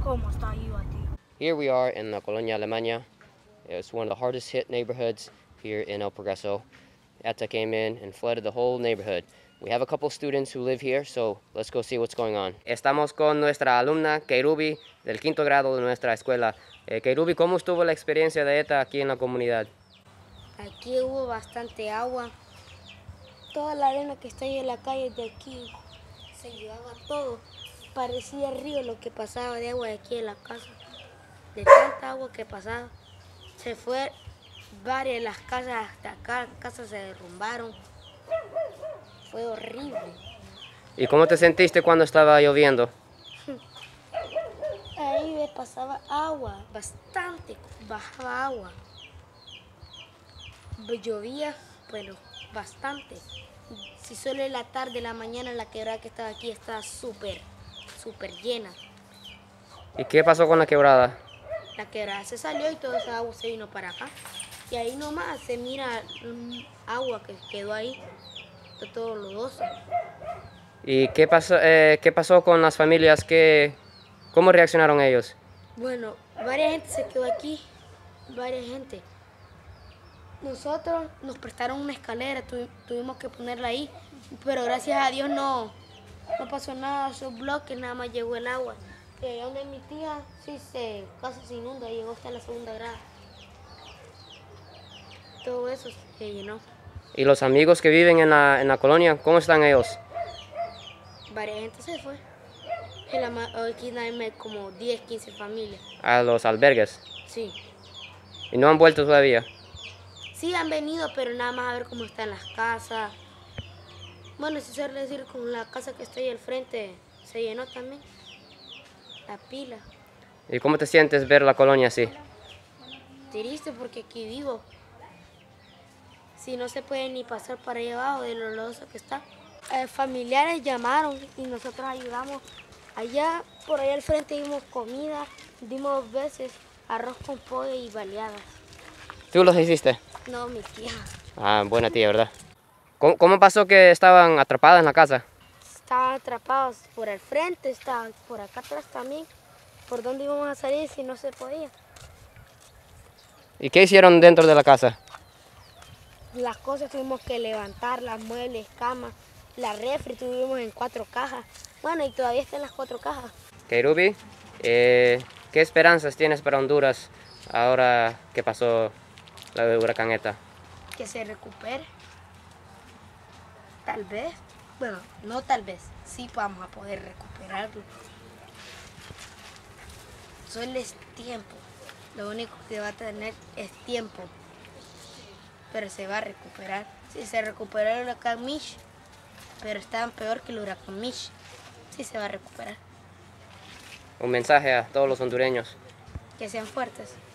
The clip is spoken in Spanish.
¿Cómo está iba, tío? Here we are in La Colonia Alemania. It's one of the hardest hit neighborhoods here in El Progreso. ETA came in and flooded the whole neighborhood. We have a couple students who live here, so let's go see what's going on. Estamos con nuestra alumna Keirubi del quinto grado de nuestra escuela. Keirubi, ¿cómo estuvo la experiencia de ETA aquí en la comunidad? Aquí hubo bastante agua. Toda la arena que está ahí en la calle de aquí se llevaba todo. Parecía río lo que pasaba de agua de aquí en la casa. De tanta agua que pasaba. Se fue varias de las casas hasta acá. Casas se derrumbaron. Fue horrible. ¿Y cómo te sentiste cuando estaba lloviendo? Ahí me pasaba agua, bastante, bajaba agua. Llovía, pero bastante. Si solo en la tarde, la mañana, la quebrada que estaba aquí estaba súper llena. ¿Y qué pasó con la quebrada? La quebrada se salió y toda esa agua se vino para acá. Y ahí nomás se mira agua que quedó ahí, todo lodoso. ¿Y qué pasó con las familias? ¿Cómo reaccionaron ellos? Bueno, varias gente se quedó aquí, varias gente. Nosotros nos prestaron una escalera, tuvimos que ponerla ahí, pero gracias a Dios no pasó nada, esos bloques, nada más llegó el agua. Y allá donde mi tía, sí, casi se inunda, llegó hasta la segunda grada. Todo eso se llenó. ¿Y los amigos que viven en la colonia, cómo están ellos? Varias gente se fue. Aquí hay como 10, 15 familias. A los albergues. Sí. ¿Y no han vuelto todavía? Sí, han venido, pero nada más a ver cómo están las casas. Bueno, si se suele decir, con la casa que está ahí al frente, se llenó también. La pila. ¿Y cómo te sientes ver la colonia así? Triste porque aquí vivo. Si no se puede ni pasar para allá abajo de lo lodoso que está. Familiares llamaron y nosotros ayudamos. Allá, por allá al frente dimos comida, dimos veces arroz con pollo y baleadas. ¿Tú los hiciste? No, mi tía. Ah, buena tía, ¿verdad? ¿Cómo pasó que estaban atrapadas en la casa? Estaban atrapados por el frente, estaban por acá atrás también. ¿Por dónde íbamos a salir si no se podía? ¿Y qué hicieron dentro de la casa? Las cosas tuvimos que levantar, las muebles, camas, la refri tuvimos en 4 cajas. Bueno, y todavía están las 4 cajas. Keirubi, ¿qué esperanzas tienes para Honduras ahora que pasó la de huracán ETA? Que se recupere. Tal vez, bueno, no tal vez, sí vamos a poder recuperarlo. Solo es tiempo. Lo único que va a tener es tiempo. Pero se va a recuperar. Sí, se recuperó el huracán Mish, pero está peor que el huracán Mish. Sí, se va a recuperar. Un mensaje a todos los hondureños. Que sean fuertes.